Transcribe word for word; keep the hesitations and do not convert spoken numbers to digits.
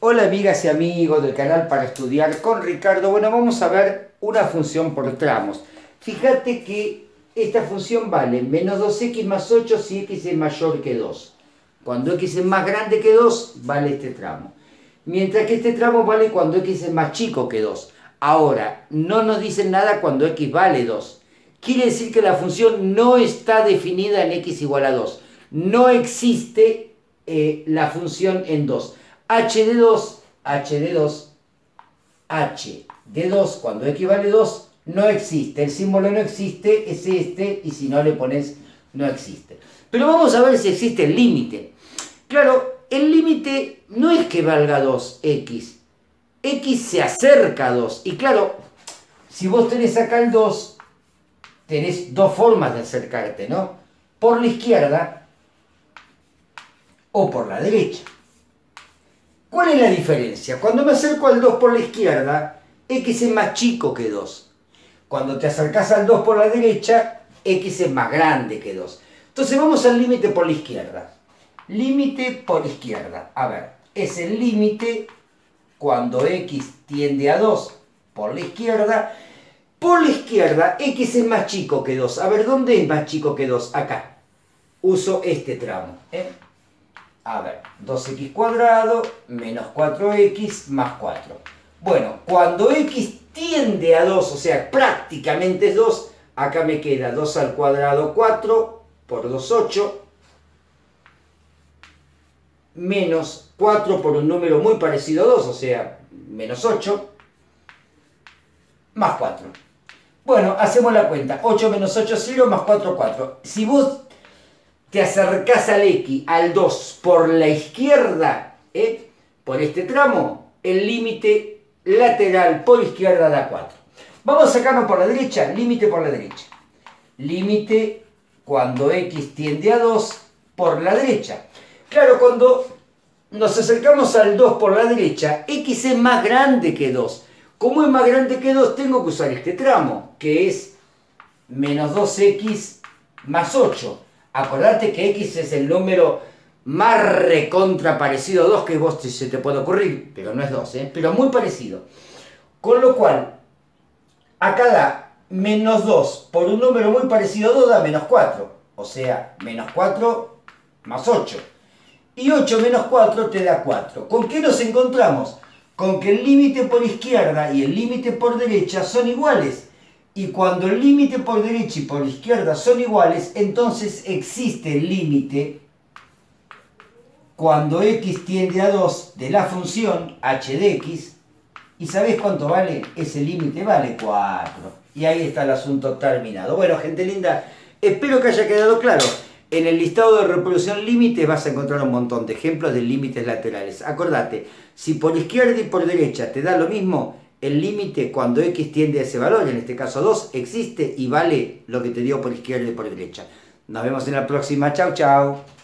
Hola amigas y amigos del canal Para Estudiar con Ricardo. Bueno, vamos a ver una función por tramos. Fíjate que esta función vale menos dos equis más ocho si x es mayor que dos. Cuando x es más grande que dos, vale este tramo. Mientras que este tramo vale cuando x es más chico que dos. Ahora, no nos dicen nada cuando x vale dos. Quiere decir que la función no está definida en x igual a dos. No existe eh, la función en dos. h de dos, h de dos, h de dos, cuando x vale dos, no existe. El símbolo no existe, es este, y si no le pones, no existe. Pero vamos a ver si existe el límite. Claro, el límite no es que valga dos x. X se acerca a dos. Y claro, si vos tenés acá el dos, tenés dos formas de acercarte, ¿no? Por la izquierda o por la derecha. ¿Cuál es la diferencia? Cuando me acerco al dos por la izquierda, x es más chico que dos. Cuando te acercas al dos por la derecha, x es más grande que dos. Entonces vamos al límite por la izquierda. Límite por izquierda. A ver, es el límite cuando x tiende a dos por la izquierda. Por la izquierda, x es más chico que dos. A ver, ¿dónde es más chico que dos? Acá. Uso este tramo, ¿eh? A ver, dos equis cuadrado menos cuatro equis más cuatro. Bueno, cuando x tiende a dos, o sea, prácticamente es dos, acá me queda dos al cuadrado, cuatro, por dos, ocho, menos cuatro por un número muy parecido a dos, o sea, menos ocho, más cuatro. Bueno, hacemos la cuenta. ocho menos ocho, cero, más cuatro, cuatro. Si vos te acercás al x, al dos, por la izquierda, ¿eh? por este tramo, el límite lateral por izquierda da cuatro. Vamos a sacarnos por la derecha, límite por la derecha. Límite cuando x tiende a dos por la derecha. Claro, cuando nos acercamos al dos por la derecha, x es más grande que dos. Como es más grande que dos, tengo que usar este tramo, que es menos dos equis más ocho. Acordate que x es el número más recontra parecido a dos que vos te, se te puede ocurrir, pero no es dos, ¿eh? Pero muy parecido. Con lo cual, acá da menos dos por un número muy parecido a dos da menos cuatro. O sea, menos cuatro más ocho. Y ocho menos cuatro te da cuatro. ¿Con qué nos encontramos? Con que el límite por izquierda y el límite por derecha son iguales. Y cuando el límite por derecha y por izquierda son iguales, entonces existe el límite cuando x tiende a dos de la función h de x. ¿Y sabés cuánto vale? Ese límite vale cuatro. Y ahí está el asunto terminado. Bueno, gente linda, espero que haya quedado claro. En el listado de reproducción límites vas a encontrar un montón de ejemplos de límites laterales. Acordate, si por izquierda y por derecha te da lo mismo, el límite cuando x tiende a ese valor, en este caso dos, existe y vale lo que te dio por izquierda y por derecha. Nos vemos en la próxima. Chau, chau.